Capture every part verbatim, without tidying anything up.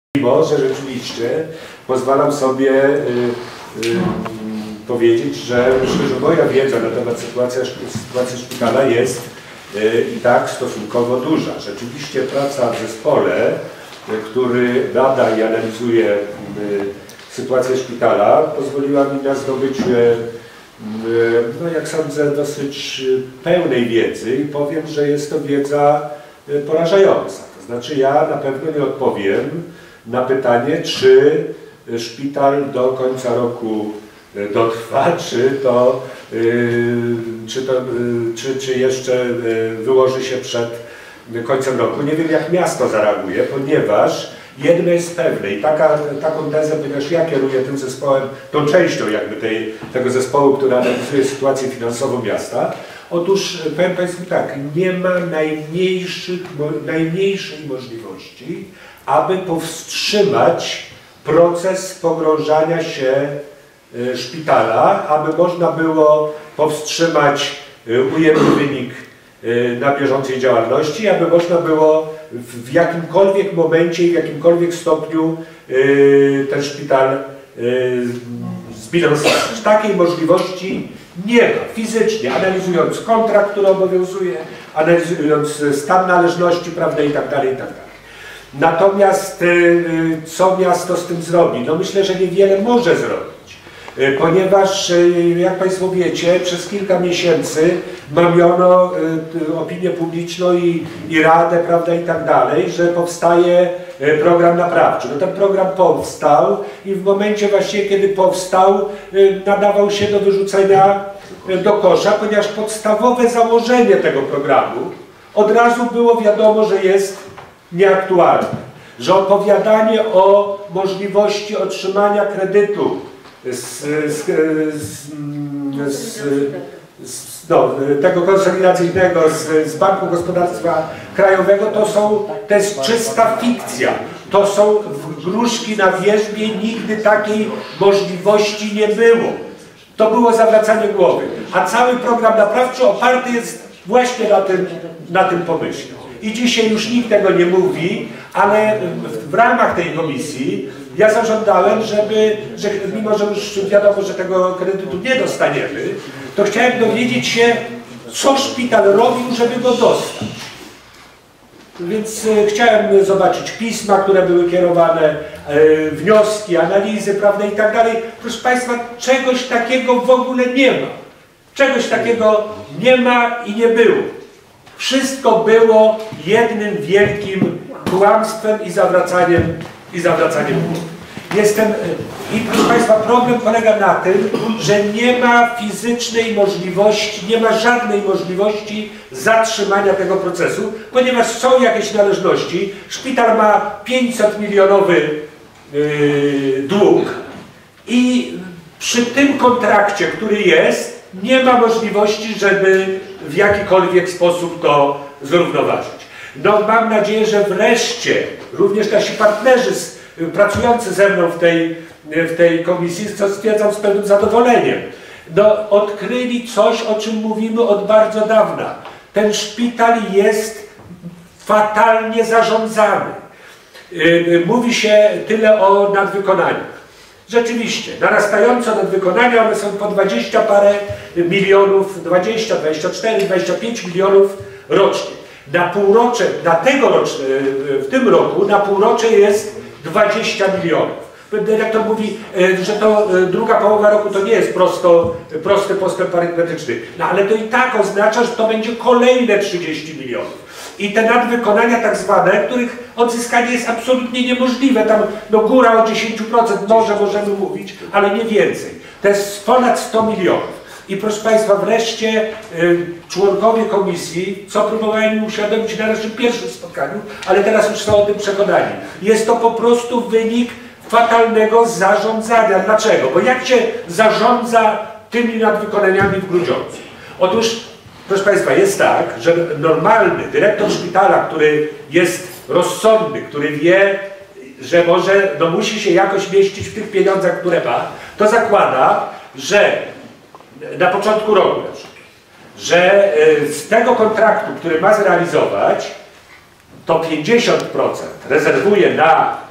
Mimo że rzeczywiście pozwalam sobie y, y, powiedzieć, że myślę, że moja wiedza na temat sytuacji, sytuacji szpitala jest y, i tak stosunkowo duża. Rzeczywiście praca w zespole, y, który bada i analizuje y, sytuację szpitala, pozwoliła mi na zdobycie, y, no jak sądzę, dosyć pełnej wiedzy i powiem, że jest to wiedza y, porażająca. To znaczy ja na pewno nie odpowiem na pytanie, czy szpital do końca roku dotrwa, czy to, czy, to, czy, czy jeszcze wyłoży się przed końcem roku. Nie wiem, jak miasto zareaguje, ponieważ jedno jest pewne i taka, taką tezę, ponieważ ja kieruję tym zespołem, tą częścią jakby tej, tego zespołu, który analizuje sytuację finansową miasta. Otóż powiem Państwu tak, nie ma najmniejszych, najmniejszej możliwości, aby powstrzymać proces pogrążania się szpitala, aby można było powstrzymać ujemny wynik na bieżącej działalności, aby można było w jakimkolwiek momencie i w jakimkolwiek stopniu ten szpital zbilansować. Takiej możliwości nie ma. Fizycznie, analizując kontrakt, który obowiązuje, analizując stan należności, prawda, i tak dalej, i tak dalej. Natomiast co miasto z tym zrobi? No myślę, że niewiele może zrobić, ponieważ jak Państwo wiecie, przez kilka miesięcy mamiono opinię publiczną i, i radę, prawda, i tak dalej, że powstaje program naprawczy. No ten program powstał i w momencie właściwie, kiedy powstał, nadawał się do wyrzucenia do kosza, ponieważ podstawowe założenie tego programu od razu było wiadomo, że jest nieaktualne, że opowiadanie o możliwości otrzymania kredytu z, z, z, z, z no, tego konsolidacyjnego z, z Banku Gospodarstwa Krajowego to, są, to jest czysta fikcja. To są gruszki na wierzbie, nigdy takiej możliwości nie było. To było zawracanie głowy. A cały program naprawczy oparty jest właśnie na tym, na tym pomyśle. I dzisiaj już nikt tego nie mówi, ale w, w ramach tej komisji ja zażądałem, żeby, że mimo że już wiadomo, że tego kredytu nie dostaniemy, to chciałem dowiedzieć się, co szpital robił, żeby go dostać. Więc e, chciałem zobaczyć pisma, które były kierowane, e, wnioski, analizy, prawda, i tak dalej. Proszę Państwa, czegoś takiego w ogóle nie ma. Czegoś takiego nie ma i nie było. Wszystko było jednym wielkim kłamstwem i zawracaniem, i zawracaniem głowy. Jestem, i proszę Państwa, problem polega na tym, że nie ma fizycznej możliwości, nie ma żadnej możliwości zatrzymania tego procesu, ponieważ są jakieś należności. Szpital ma pięćset milionowy yy, dług i przy tym kontrakcie, który jest, nie ma możliwości, żeby w jakikolwiek sposób to zrównoważyć. No mam nadzieję, że wreszcie również nasi partnerzy z, pracujący ze mną w tej, w tej komisji, co stwierdzam z pewnym zadowoleniem, no, odkryli coś, o czym mówimy od bardzo dawna. Ten szpital jest fatalnie zarządzany. Mówi się tyle o nadwykonaniach. Rzeczywiście, narastająco nadwykonania, one są po dwadzieścia parę milionów, dwadzieścia, dwadzieścia cztery, dwadzieścia pięć milionów rocznie. Na półrocze, na tegoroczne, w tym roku, na półrocze jest dwadzieścia milionów. Dyrektor mówi, że to druga połowa roku to nie jest prosto, prosty postęp arytmetyczny. No ale to i tak oznacza, że to będzie kolejne trzydzieści milionów. I te nadwykonania tak zwane, których odzyskanie jest absolutnie niemożliwe, tam no góra o dziesięć procent może możemy mówić, ale nie więcej. To jest ponad sto milionów. I proszę Państwa, wreszcie y, członkowie komisji, co próbowałem im uświadomić na naszym pierwszym spotkaniu, ale teraz już są o tym przekonani. Jest to po prostu wynik fatalnego zarządzania. Dlaczego? Bo jak się zarządza tymi nadwykonaniami w Grudziądzu? Otóż, proszę Państwa, jest tak, że normalny dyrektor szpitala, który jest rozsądny, który wie, że może, no musi się jakoś mieścić w tych pieniądzach, które ma, to zakłada, że na początku roku, na przykład, że z tego kontraktu, który ma zrealizować, to pięćdziesiąt procent rezerwuje na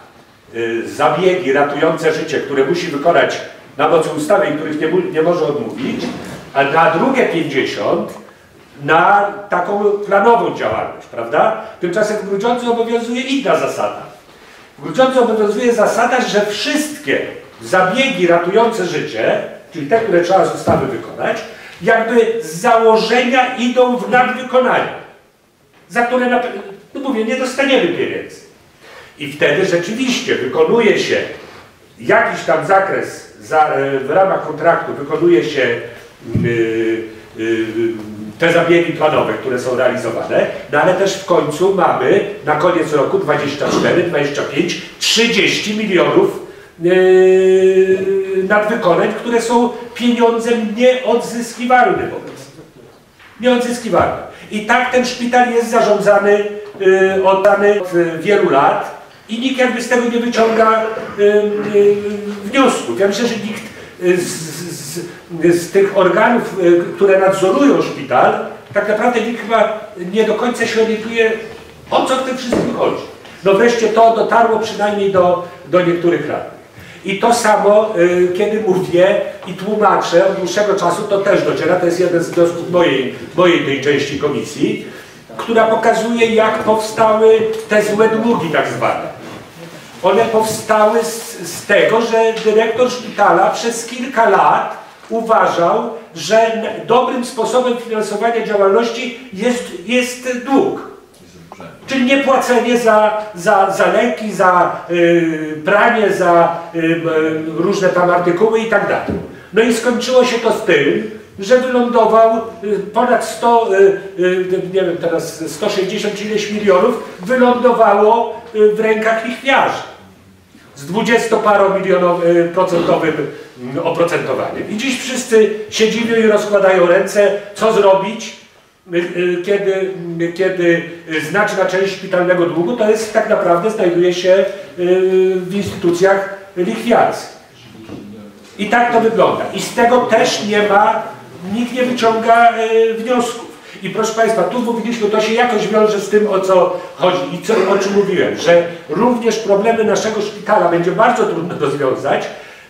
zabiegi ratujące życie, które musi wykonać na mocy ustawy i których nie, nie może odmówić, a na drugie pięćdziesiąt na taką planową działalność, prawda? Tymczasem w Grudziądzu obowiązuje inna zasada. W Grudziądzu obowiązuje zasada, że wszystkie zabiegi ratujące życie, czyli te, które trzeba z ustawy wykonać, jakby z założenia idą w nadwykonanie, za które, na, no mówię, nie dostaniemy pieniędzy. I wtedy rzeczywiście wykonuje się jakiś tam zakres za, w ramach kontraktu, wykonuje się yy, yy, te zabiegi planowe, które są realizowane, no ale też w końcu mamy na koniec roku dwadzieścia cztery, dwadzieścia pięć, trzydzieści milionów yy, nadwykonań, które są pieniądzem nieodzyskiwalnym obecnie. Nieodzyskiwalnym. I tak ten szpital jest zarządzany, yy, oddany od wielu lat i nikt jakby z tego nie wyciąga yy, yy, wniosków. Ja myślę, że nikt z, z, z tych organów, które nadzorują szpital, tak naprawdę nikt chyba nie do końca się orientuje, o co w tym wszystkim chodzi. No wreszcie to dotarło przynajmniej do, do niektórych radnych. I to samo, y, kiedy mówię i tłumaczę od dłuższego czasu, to też dociera, to jest jeden z wniosków mojej, mojej tej części komisji, która pokazuje, jak powstały te złe długi tak zwane. One powstały z, z tego, że dyrektor szpitala przez kilka lat uważał, że dobrym sposobem finansowania działalności jest, jest dług. Czyli niepłacenie za, za, za leki, za y, pranie, za y, różne tam artykuły i tak dalej. No i skończyło się to z tym, że wylądował y, ponad sto, y, y, nie wiem teraz, sto sześćdziesiąt ileś milionów, wylądowało y, w rękach lichwiarzy z dwudziestoparomilionowym oprocentowaniem. I dziś wszyscy siedzimy i rozkładają ręce, co zrobić, kiedy, kiedy znaczna część szpitalnego długu to jest tak naprawdę znajduje się w instytucjach lichwiarskich. I tak to wygląda. I z tego też nie ma, nikt nie wyciąga wniosków. I proszę Państwa, tu mówiliśmy, to się jakoś wiąże z tym, o co chodzi i co, o czym mówiłem, że również problemy naszego szpitala będzie bardzo trudno rozwiązać,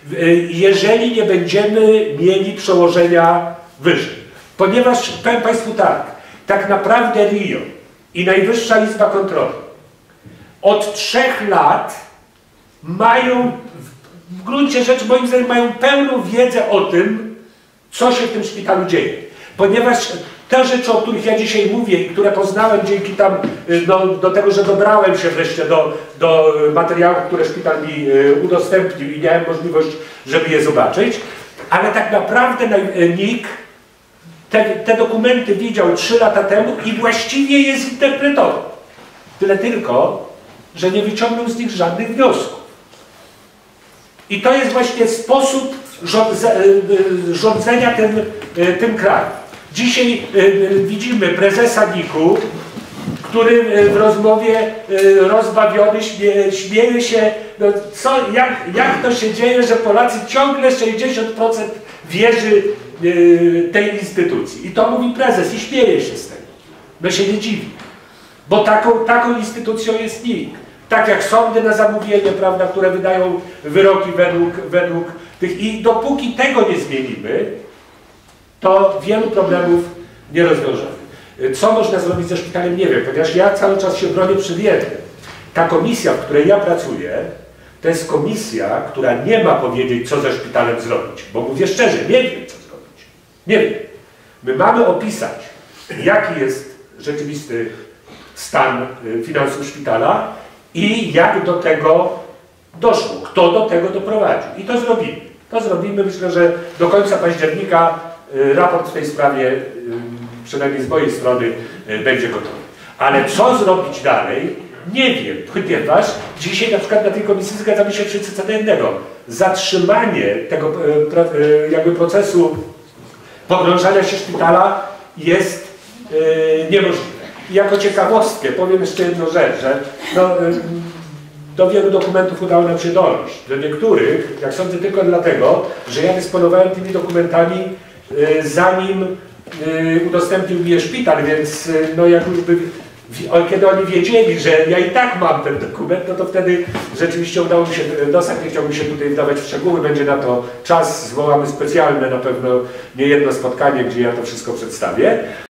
jeżeli nie będziemy mieli przełożenia wyżej. Ponieważ, powiem Państwu tak, tak naprawdę R I O i Najwyższa Izba Kontroli od trzech lat mają, w gruncie rzeczy moim zdaniem, mają pełną wiedzę o tym, co się w tym szpitalu dzieje. Ponieważ te rzeczy, o których ja dzisiaj mówię i które poznałem dzięki tam, no, do tego, że dobrałem się wreszcie do, do materiałów, które szpital mi udostępnił i miałem możliwość, żeby je zobaczyć, ale tak naprawdę N I K te, te dokumenty widział trzy lata temu i właściwie je zinterpretował. Tyle tylko, że nie wyciągnął z nich żadnych wniosków. I to jest właśnie sposób rządzenia tym, tym krajem. Dzisiaj widzimy prezesa N I K-u, który w rozmowie rozbawiony śmieje, śmieje się, no co, jak, jak to się dzieje, że Polacy ciągle sześćdziesiąt procent wierzy tej instytucji. I to mówi prezes i śmieje się z tego. No się nie dziwi. Bo taką, taką instytucją jest N I K. Tak jak sądy na zamówienie, prawda, które wydają wyroki według, według tych. I dopóki tego nie zmienimy, to wielu problemów nie rozwiążemy. Co można zrobić ze szpitalem, nie wiem, ponieważ ja cały czas się bronię przed jednym. Ta komisja, w której ja pracuję, to jest komisja, która nie ma powiedzieć, co ze szpitalem zrobić. Bo mówię szczerze, nie wiem, co zrobić. Nie wiem. My mamy opisać, jaki jest rzeczywisty stan finansów szpitala i jak do tego doszło, kto do tego doprowadził. I to zrobimy. To zrobimy, myślę, że do końca października raport w tej sprawie, przynajmniej z mojej strony, będzie gotowy. Ale co zrobić dalej, nie wiem, ponieważ dzisiaj na przykład na tej komisji zgadzamy się wszyscy co do jednego. Zatrzymanie tego jakby procesu pogrążania się szpitala jest niemożliwe. I jako ciekawostkę powiem jeszcze jedną rzecz, że no, do wielu dokumentów udało nam się dojść. Do niektórych, jak sądzę, tylko dlatego, że ja dysponowałem tymi dokumentami zanim udostępnił mi je szpital, więc no jak już by Kiedy oni wiedzieli, że ja i tak mam ten dokument, no to wtedy rzeczywiście udało mi się dostać, nie chciałbym się tutaj wdawać w szczegóły, będzie na to czas, zwołamy specjalne na pewno niejedno spotkanie, gdzie ja to wszystko przedstawię.